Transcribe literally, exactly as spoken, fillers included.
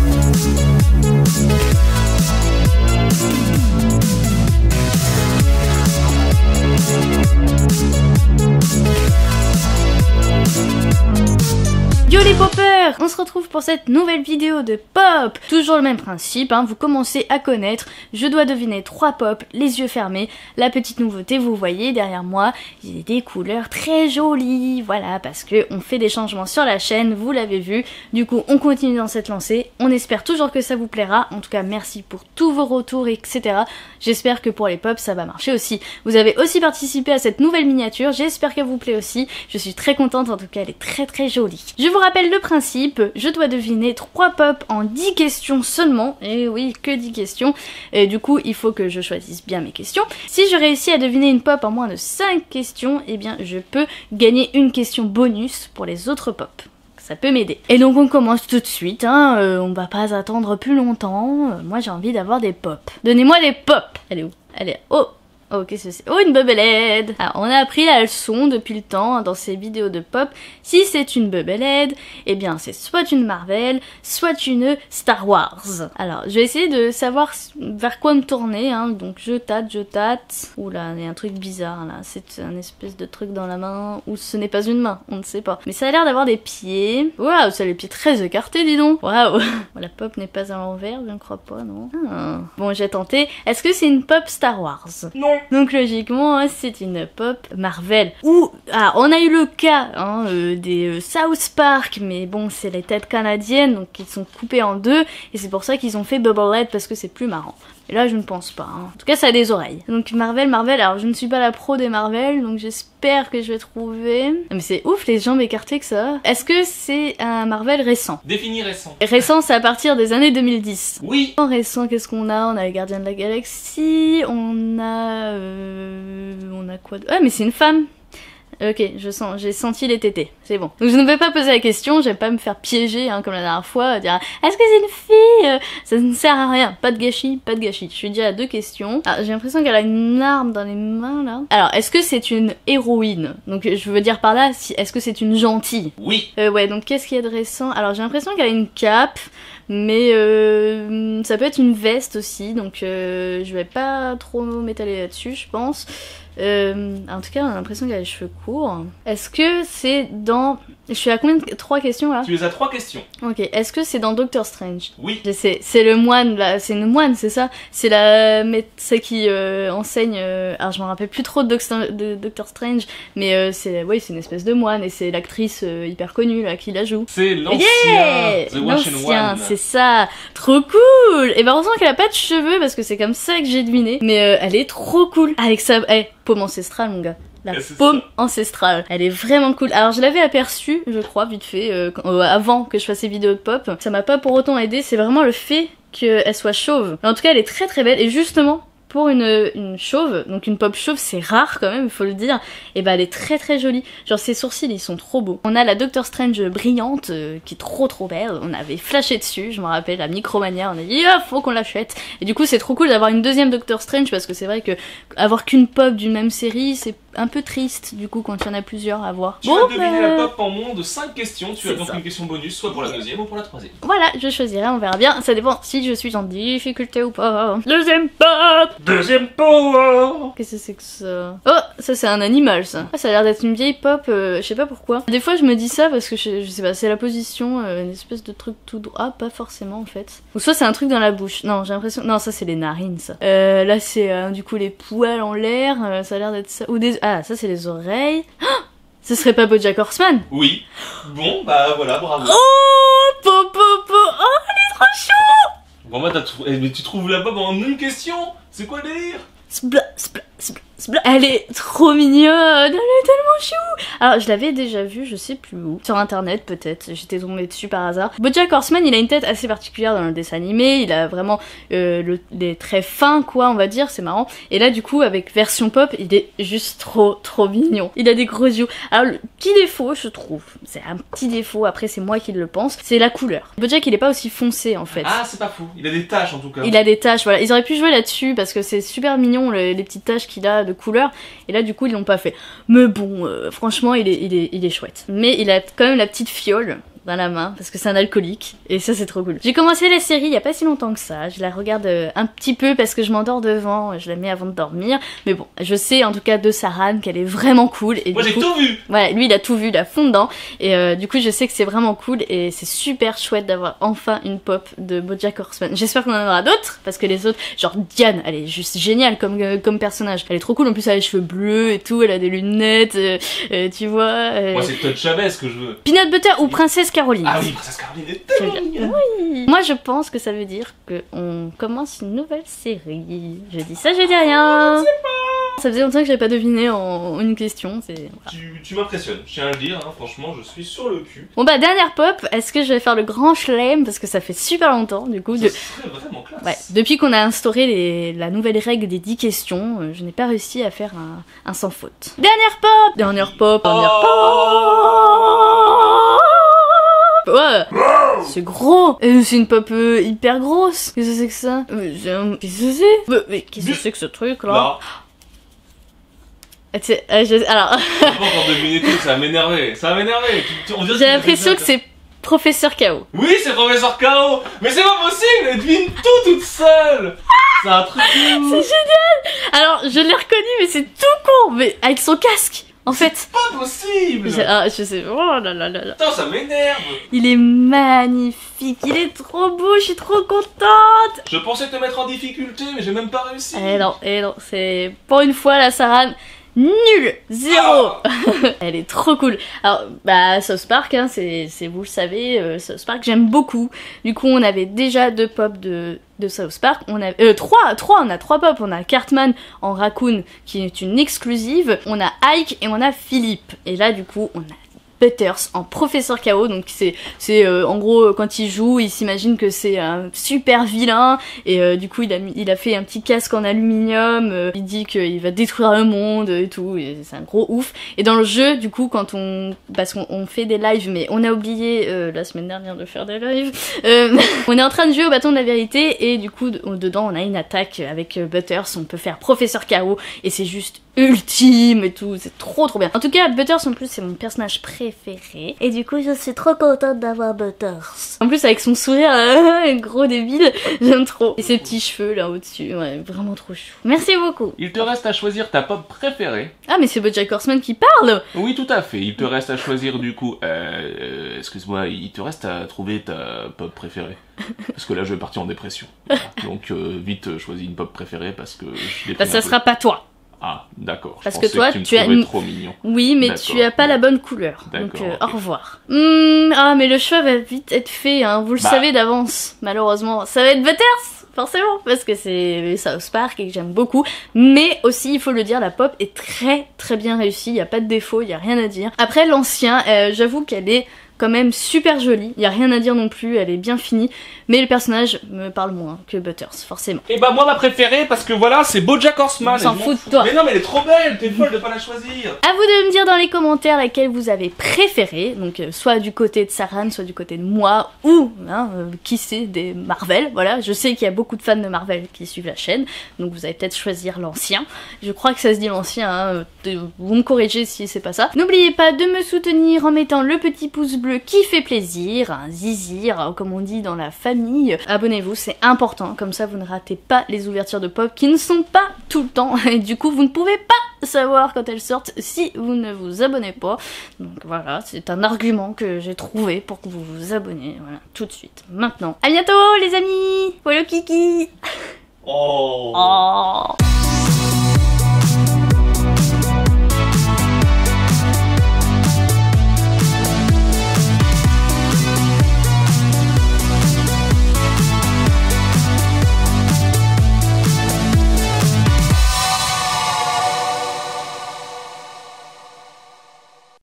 Yo les poppers, on se retrouve pour cette nouvelle vidéo de pop. Toujours le même principe, hein, vous commencez à connaître, je dois deviner trois pop, les yeux fermés. La petite nouveauté, vous voyez derrière moi, il y a des couleurs très jolies, voilà, parce que on fait des changements sur la chaîne, vous l'avez vu. Du coup, on continue dans cette lancée, on espère toujours que ça vous plaira. En tout cas, merci pour tous vos retours, et cetera. J'espère que pour les pop, ça va marcher aussi. Vous avez aussi participé à cette nouvelle miniature, j'espère qu'elle vous plaît aussi. Je suis très contente, en tout cas, elle est très très jolie. Je vous rappelle le principe, je dois deviner trois pop en dix questions seulement, et oui, que dix questions, et du coup il faut que je choisisse bien mes questions. Si je réussis à deviner une pop en moins de cinq questions, eh bien je peux gagner une question bonus pour les autres pop. Ça peut m'aider. Et donc on commence tout de suite, hein, euh, on va pas attendre plus longtemps, euh, moi j'ai envie d'avoir des pop. Donnez-moi des pop. Elle est où? Elle est... Oh! Oh, qu'est-ce que c'est? Oh, une bubble-head. Alors, on a appris la leçon depuis le temps dans ces vidéos de pop. Si c'est une bubble-head, eh bien, c'est soit une Marvel, soit une Star Wars. Alors, je vais essayer de savoir vers quoi me tourner, hein. Donc, je tâte, je tâte. Oula, il y a un truc bizarre, là. C'est un espèce de truc dans la main, ou ce n'est pas une main, on ne sait pas. Mais ça a l'air d'avoir des pieds. Waouh, ça a les pieds très écartés, dis donc. Waouh. La pop n'est pas à l'envers, je ne crois pas, non. Ah. Bon, j'ai tenté. Est-ce que c'est une pop Star Wars? Non. Donc logiquement, c'est une pop Marvel. Ou, ah, on a eu le cas hein, euh, des euh, South Park, mais bon, c'est les têtes canadiennes, donc ils sont coupés en deux, et c'est pour ça qu'ils ont fait Bubblehead, parce que c'est plus marrant. Et là, je ne pense pas. Hein. En tout cas, ça a des oreilles. Donc Marvel, Marvel, alors je ne suis pas la pro des Marvel, donc j'espère que je vais trouver... Mais c'est ouf, les jambes écartées que ça. Est-ce que c'est un Marvel récent? Défini récent. Récent, c'est à partir des années deux mille dix. Oui. En récent, qu'est-ce qu'on a? On a les Gardiens de la Galaxie, on a... Euh... On a quoi de... Ah, mais c'est une femme. Ok, je sens, j'ai senti les tétés, c'est bon. Donc je ne vais pas poser la question, je vais pas me faire piéger hein, comme la dernière fois, dire est-ce que c'est une fille? Ça ne sert à rien, pas de gâchis, pas de gâchis. Je suis déjà à deux questions. Ah, j'ai l'impression qu'elle a une arme dans les mains là. Alors, est-ce que c'est une héroïne? Donc je veux dire par là, si, est-ce que c'est une gentille? Oui. Euh, ouais, donc qu'est-ce qu'il y a de récent? Alors j'ai l'impression qu'elle a une cape, mais euh, ça peut être une veste aussi, donc euh, je vais pas trop m'étaler là-dessus, je pense. Euh, en tout cas, on a l'impression qu'elle a les cheveux courts. Est-ce que c'est dans... Je suis à combien de... Trois questions là? Tu es à trois questions. Ok. Est-ce que c'est dans Doctor Strange? Oui. C'est le moine là, c'est une moine, c'est ça? C'est la médecin qui euh, enseigne... Euh... Alors je me rappelle plus trop de, Doctor, de Doctor Strange, mais euh, c'est oui, c'est une espèce de moine et c'est l'actrice euh, hyper connue là qui la joue. C'est l'ancien. Yeah, l'ancien, c'est ça. Trop cool. Et bah heureusement qu'elle a pas de cheveux parce que c'est comme ça que j'ai deviné. Mais euh, elle est trop cool. Avec sa... Hey, paume ancestrale mon gars. La paume ça. Ancestrale. Elle est vraiment cool. Alors je l'avais aperçue, je crois, vite fait, euh, quand, euh, avant que je fasse ces vidéos de pop. Ça m'a pas pour autant aidé, c'est vraiment le fait qu'elle soit chauve. Mais en tout cas, elle est très très belle. Et justement, pour une, une chauve, donc une pop chauve, c'est rare quand même, il faut le dire, et bah elle est très très jolie. Genre ses sourcils, ils sont trop beaux. On a la Doctor Strange brillante, euh, qui est trop trop belle. On avait flashé dessus, je me rappelle, la Micromania, on a dit ah, faut qu'on l'achète. Et du coup, c'est trop cool d'avoir une deuxième Doctor Strange, parce que c'est vrai que avoir qu'une pop d'une même série, c'est un peu triste, du coup, quand il y en a plusieurs à voir. Tu bon, as deviné bah... la pop en moins de cinq questions, tu as donc ça. Une question bonus, soit pour la deuxième ou pour la troisième. Voilà, je choisirai, on verra bien, ça dépend si je suis en difficulté ou pas. Deuxième pop. Deuxième pop. Qu'est-ce que c'est que ça? Oh, ça c'est un animal ça. Ah, ça a l'air d'être une vieille pop, euh, je sais pas pourquoi. Des fois je me dis ça parce que je, je sais pas, c'est la position, euh, une espèce de truc tout droit. Ah, pas forcément en fait. Ou soit c'est un truc dans la bouche. Non, j'ai l'impression... Non, ça c'est les narines ça. Euh, là c'est euh, du coup les poils en l'air, euh, ça a l'air d'être ça. Ou des... Ah, ça c'est les oreilles. Oh, ce serait pas BoJack Horseman? Oui. Bon, bah voilà, bravo. Oh, Popo, po, oh, elle est trop chou. Bon bah t'as trouvé... Mais tu trouves la pop en une question? C'est quoi le délire? Spla, spla, spla, spla. Elle est trop mignonne, elle est tellement chou. Alors je l'avais déjà vue, je sais plus où, sur internet peut-être, j'étais tombée dessus par hasard. BoJack Horseman, il a une tête assez particulière dans le dessin animé, il a vraiment euh, le, les traits fins quoi, on va dire, c'est marrant. Et là du coup avec version pop, il est juste trop trop mignon. Il a des gros yeux. Alors le petit défaut je trouve, c'est un petit défaut, après c'est moi qui le pense, c'est la couleur. BoJack il est pas aussi foncé en fait. Ah c'est pas fou, il a des taches en tout cas. Il a des taches, voilà, ils auraient pu jouer là-dessus parce que c'est super mignon les, les petites taches qu'il a de couleur, et là du coup ils l'ont pas fait. Mais bon, euh, franchement il est, il, est, il est chouette. Mais il a quand même la petite fiole dans la main parce que c'est un alcoolique et ça c'est trop cool. J'ai commencé la série il y a pas si longtemps que ça, je la regarde euh, un petit peu parce que je m'endors devant, je la mets avant de dormir, mais bon, je sais en tout cas de Saran qu'elle est vraiment cool. Et moi j'ai tout vu. Ouais, lui il a tout vu, il a fond dedans et euh, du coup je sais que c'est vraiment cool et c'est super chouette d'avoir enfin une pop de BoJack Horseman. J'espère qu'on en aura d'autres parce que les autres, genre Diane, elle est juste géniale comme, euh, comme personnage, elle est trop cool, en plus elle a les cheveux bleus et tout, elle a des lunettes, euh, euh, tu vois. Euh... Moi c'est Todd Chavez que je veux. Peanut Butter ou Princesse Caroline. Ah oui, Princesse Caroline est tellement mignonne. Oui. Moi je pense que ça veut dire qu'on commence une nouvelle série. Je dis ça, je dis rien. Je sais pas. Ça faisait longtemps que j'avais pas deviné en une question. Voilà. Tu, tu m'impressionnes, je tiens à le dire, hein, franchement je suis sur le cul. Bon bah dernière pop, est-ce que je vais faire le grand chelem parce que ça fait super longtemps du coup. Ça De... serait vraiment classe. Ouais, depuis qu'on a instauré les... la nouvelle règle des dix questions, euh, je n'ai pas réussi à faire un, un sans faute. Dernière pop. Dernière pop. Dernière pop. Ouais. C'est gros. Euh, c'est une pop euh, hyper grosse. Qu'est-ce que c'est que ça? Mais c'est un... Qu'est-ce que c'est? Mais, mais qu'est-ce que c'est que ce truc là, là. Euh, je... Alors... Pas encore deviné tout, ça va m'énerver. Ça va m'énerver. J'ai l'impression que c'est Professeur Chaos. Oui, c'est Professeur Chaos. Mais c'est pas possible, elle devine tout toute seule. C'est un truc. C'est génial. Alors, je l'ai reconnu, mais c'est tout con. Mais avec son casque. En fait, pas possible. Ah, je sais, oh là là là là. Putain, ça m'énerve. Il est magnifique, il est trop beau, je suis trop contente. Je pensais te mettre en difficulté, mais j'ai même pas réussi. Eh non, eh non, c'est pour une fois la Saran, nul, zéro. Oh. Elle est trop cool. Alors, bah South Park, hein, c'est, vous le savez, euh, South Park, j'aime beaucoup. Du coup, on avait déjà deux pop de de South Park, on a euh, trois, trois, on a trois pop, on a Cartman en raccoon qui est une exclusive, on a Ike et on a Philippe. Et là du coup on a Butters en Professeur Chaos, donc c'est c'est euh, en gros quand il joue, il s'imagine que c'est un super vilain et euh, du coup il a mis, il a fait un petit casque en aluminium, euh, il dit qu'il va détruire le monde et tout, et c'est un gros ouf. Et dans le jeu du coup quand on, parce qu'on on fait des lives, mais on a oublié euh, la semaine dernière de faire des lives, euh, on est en train de jouer au bâton de la vérité et du coup dedans on a une attaque avec euh, Butters, on peut faire Professeur Chaos et c'est juste ultime et tout, c'est trop trop bien. En tout cas Butters en plus c'est mon personnage préféré et du coup je suis trop contente d'avoir Butters. En plus avec son sourire euh, gros débile, j'aime trop. Et ses petits cheveux là au-dessus, ouais, vraiment trop chou. Merci beaucoup. Il te reste à choisir ta pop préférée. Ah mais c'est BoJack Horseman qui parle. Oui tout à fait, il te reste à choisir du coup, euh, euh, excuse-moi, il te reste à trouver ta pop préférée. Parce que là je vais partir en dépression. Voilà. Donc euh, vite euh, choisis une pop préférée parce que je Bah ça sera pas toi. Ah, d'accord. Parce que toi, que tu, tu as une... trop mignon. Oui, mais tu as pas la bonne couleur. Donc, euh, okay. Au revoir. Mmh, ah, mais le choix va vite être fait, hein. Vous le bah. savez d'avance, malheureusement. Ça va être Butters, forcément, parce que c'est South Park et que j'aime beaucoup. Mais aussi, il faut le dire, la pop est très très bien réussie. Il y a pas de défaut, il y a rien à dire. Après, l'ancien, euh, j'avoue qu'elle est quand même super jolie, il y a rien à dire non plus, elle est bien finie, mais le personnage me parle moins que Butters, forcément. Et bah moi ma préférée, parce que voilà, c'est BoJack Horseman. On s'en fout de toi. Mais non mais elle est trop belle, t'es folle de pas la choisir. À vous de me dire dans les commentaires laquelle vous avez préférée, donc euh, soit du côté de Saran, soit du côté de moi, ou, hein, euh, qui sait, des Marvel, voilà, je sais qu'il y a beaucoup de fans de Marvel qui suivent la chaîne, donc vous allez peut-être choisir l'ancien, je crois que ça se dit l'ancien, hein, vous me corrigez si c'est pas ça. N'oubliez pas de me soutenir en mettant le petit pouce bleu qui fait plaisir, un zizir comme on dit dans la famille. Abonnez-vous, c'est important, comme ça vous ne ratez pas les ouvertures de pop qui ne sont pas tout le temps et du coup vous ne pouvez pas savoir quand elles sortent si vous ne vous abonnez pas. Donc voilà, c'est un argument que j'ai trouvé pour que vous vous abonnez, voilà, tout de suite, maintenant. À bientôt les amis, voilà kiki. Oh. Oh.